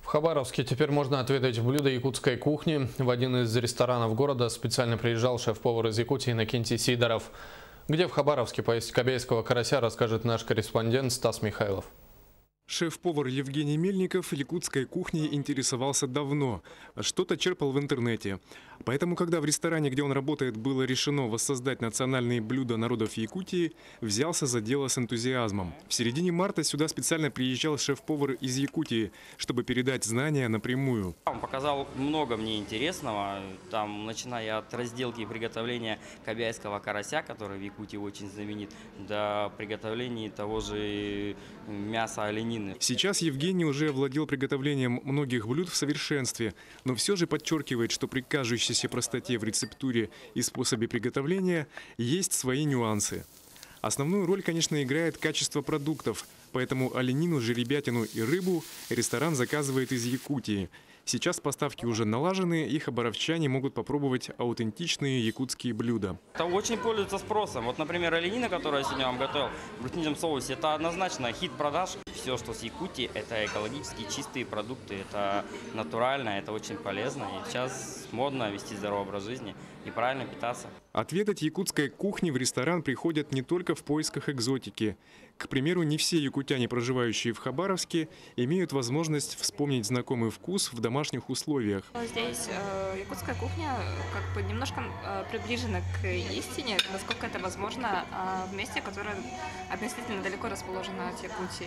В Хабаровске теперь можно отведать блюда якутской кухни. В один из ресторанов города специально приезжал шеф-повар из Якутии Иннокентий Сидоров. Где в Хабаровске поесть кабейского карася, расскажет наш корреспондент Стас Михайлов. Шеф-повар Евгений Мельников якутской кухней интересовался давно, что-то черпал в интернете. Поэтому, когда в ресторане, где он работает, было решено воссоздать национальные блюда народов Якутии, взялся за дело с энтузиазмом. В середине марта сюда специально приезжал шеф-повар из Якутии, чтобы передать знания напрямую. Он показал много мне интересного, там, начиная от разделки и приготовления кабайского карася, который в Якутии очень знаменит, до приготовления того же мяса оленины. Сейчас Евгений уже овладел приготовлением многих блюд в совершенстве, но все же подчеркивает, что при кажущейся простоте в рецептуре и способе приготовления есть свои нюансы. Основную роль, конечно, играет качество продуктов, поэтому оленину, жеребятину и рыбу ресторан заказывает из Якутии. Сейчас поставки уже налажены, и хабаровчане могут попробовать аутентичные якутские блюда. Это очень пользуется спросом. Вот, например, оленина, которую я сегодня вам готовил в брусничном соусе, это однозначно хит продаж. Все, что с Якутии, это экологически чистые продукты, это натурально, это очень полезно. И сейчас модно вести здоровый образ жизни и правильно питаться. Отведать якутской кухни в ресторан приходят не только в поисках экзотики. К примеру, не все якутяне, проживающие в Хабаровске, имеют возможность вспомнить знакомый вкус в домашних условиях. Здесь якутская кухня как бы немножко приближена к истине, насколько это возможно, в месте, которое относительно далеко расположено от Якутии.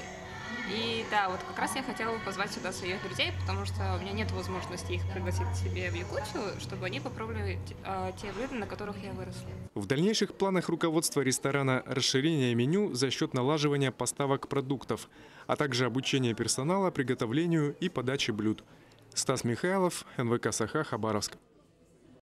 И да, вот как раз я хотела позвать сюда своих друзей, потому что у меня нет возможности их пригласить к себе в Якутию, чтобы они попробовали те блюда, на которых я выросла. В дальнейших планах руководства ресторана расширение меню за счет налаживания поставок продуктов, а также обучения персонала приготовлению и подаче блюд. Стас Михайлов, НВК «Саха», Хабаровск.